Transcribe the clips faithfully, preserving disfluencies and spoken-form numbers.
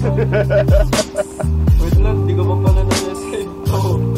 Wait lang, di ko pa pala na-save to.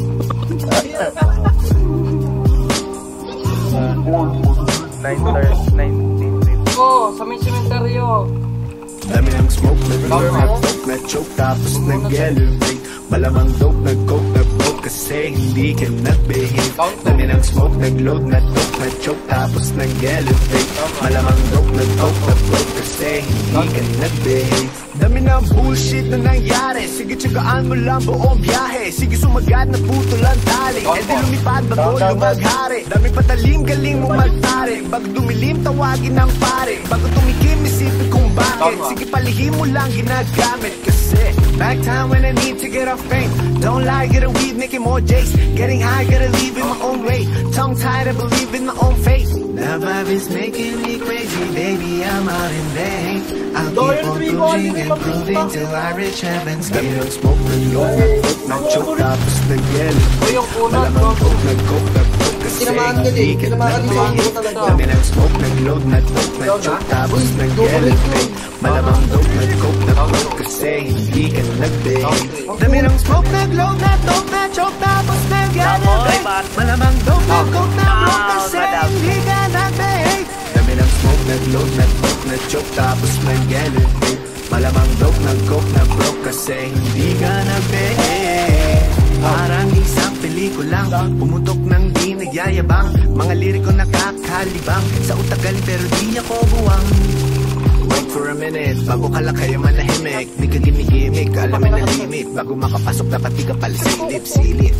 nineteen fifty. Oh, sa may sementeryo. Dami ng smoke, nag-burn, nag-poke, nag-choke, tapos nag-elevate. Malamang dope, nag-coke, nag-broke, kasi hindi ka nag-behave. Dami ng smoke, nag-load, nag-dope, nag-choke, tapos nag-elevate. Malamang dope, nag-coke, nag-broke, kasi hindi ka nag-behave. Dami ng bullshit na nangyari, sige tsagaan mo lang buong biyahe. Sige sumagat na puto lang tali, e di lumipad bago lumaghari. Dami patalim, galing mo magtari, bago dumilim tawagin ng pare. Bago tumikim isipin kung bakit, sige palihim mo lang ginagamit. Kasi back time when I need to get off pain. Don't lie, get a weed, making more J's. Getting high, gotta leave in my own way. Tongue tied, I believe in my own fate. The vibe is making me crazy, baby, I'm out in vain. I'll keep on pushing and proving till I reach heaven's gate. Dami ng smoke, nag-load, nag-coke, nag-choke, tapos nag-yellow. Malamang coke, nag-coke, nag-coke, kasi hindi ka nag-behave. Dami ng smoke, nag-load, nag-coke, nag-choke, tapos nag-yellow. Malamang dope, nag-coke, nag-coke, kasi hindi ka nag-behave. Dami ng smoke, nag-load, nag-coke, nag-choke, tapos nag-yellow. Malamang dope, nag-coke, nag-coke, kasi hindi ka nag-behave. Dami ng smoke, nag-load, nag-coke, nag-choke, tapos nag-elevate. Malamang dope, nag-coke, nag-broke, kasi hindi ka nag-behave. Parang isang pelikulang pumutok ng di nagyayabang. Mga liriko nakakalibang, sa utak galing pero di ako buwang. Wait for a minute, bago ka lang kaya manahimik. Di ka ginigimik, alamin na limit. Bago makapasok dapat di ka pala silip-silip.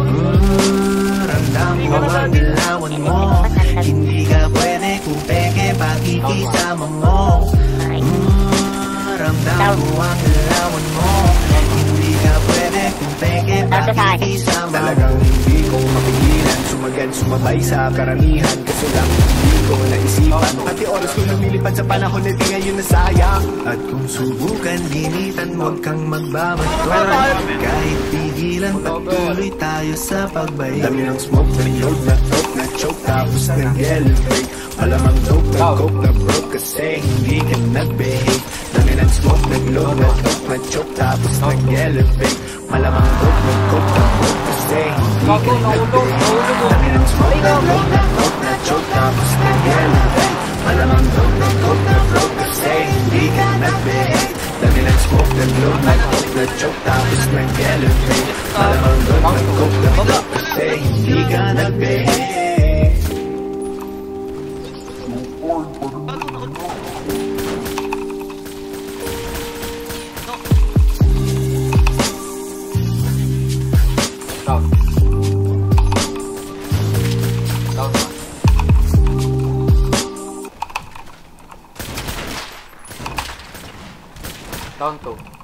Mm, ramdam mo ang ilawan mo. Hindi ka pwede kung peke pakikisama mo. Mm, ramdam mo ang ilawan mo. Hindi ka pwede kung peke pakikisama mo. Talagang hindi ko mapigilan, sumagan, sumabay sa karamihan. Kaso lang hindi ko naisipan, pati oras ko lumilipad sa panahon na di ngayon nasayang. At kung subukan, limitan, huwag kang magbabato. Kahit pigilan, patuloy tayo sa pagbay. Dami ng smoke, nag-load, nag-coke, nag-choke, tapos nag-elevate. Malamang dope, nag-coke, nag-broke, kasi hindi ka nag-behave. Dami ng smoke, nag-load, nag-coke, nag-choke, tapos nag-elevate. Malamang dope, nag-coke, nag-broke, kasi hindi ka nag-behave. Dami ng smoke, nag-load, nag-coke, nag-choke, tapos nag-elevate. Malamang dope, nag-coke, nag-broke, kasi hindi ka nag-behave. Dami ng smoke, nag-load, nag-coke, nag-choke, tapos nag-elevate. Malamang dope, nag-coke, nag-broke, kasi hindi ka nag-behave. Down to